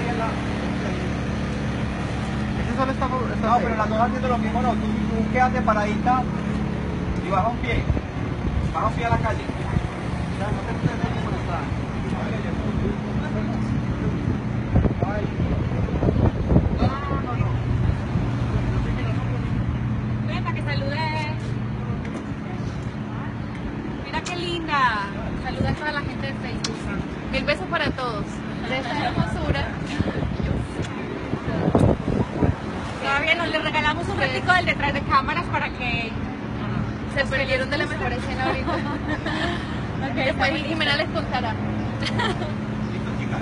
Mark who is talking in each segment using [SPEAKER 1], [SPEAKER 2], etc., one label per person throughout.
[SPEAKER 1] ahí en la...
[SPEAKER 2] Ese solo está...
[SPEAKER 1] No, pero las dos haciendo lo mismo, no. Tú quédate paradita y baja un pie. Baja un pie a la calle. Ya, no te puedes ver cómo está. Ay. No.
[SPEAKER 3] Ven para que salude. Mira qué linda. Saluda a toda la gente de Facebook. Mil besos para todos. De esta hermosura. Todavía nos le regalamos un ratico del detrás de cámaras para que se perdieron de la mejor escena ahorita. Okay, después Ximena les contará.
[SPEAKER 1] Listo, chicas.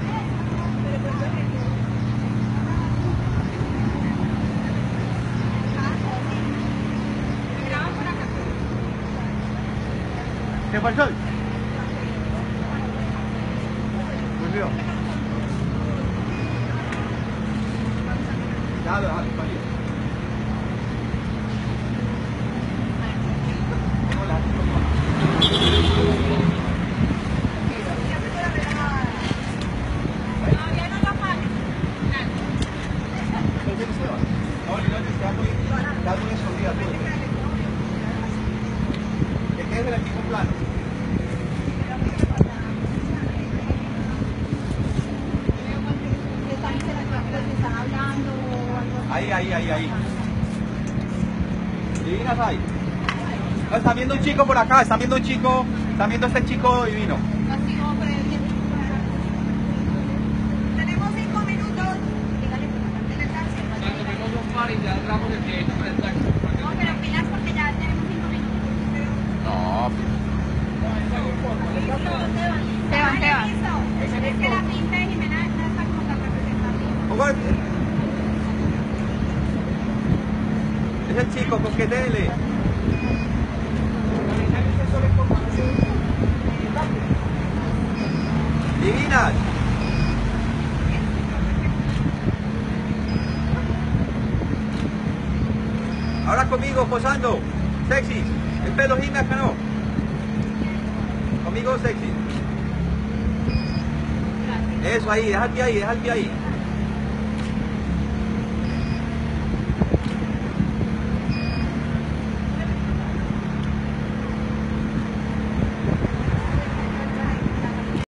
[SPEAKER 2] ¿Qué fue el sol? Volvió.
[SPEAKER 1] Dale, vale.
[SPEAKER 3] Todavía no lo apagues.
[SPEAKER 1] Está muy escondida todo. Que quede en el mismo plano. Ahí. Divinas ahí. No, están viendo un chico por acá, están viendo este chico divino.
[SPEAKER 3] Tenemos 5 minutos.
[SPEAKER 4] Tenemos un par y ya hablamos de que no es taxi.
[SPEAKER 3] No, pero pilas porque ya tenemos 5 minutos.
[SPEAKER 1] No.
[SPEAKER 3] Teban. Es que la pinta de Ximena no está como tan representativa.
[SPEAKER 1] Es el chico, coquetele. Divinas. Ahora conmigo, posando. Sexy. El pelo gime acá no. Conmigo sexy. Eso ahí, deja el pie ahí.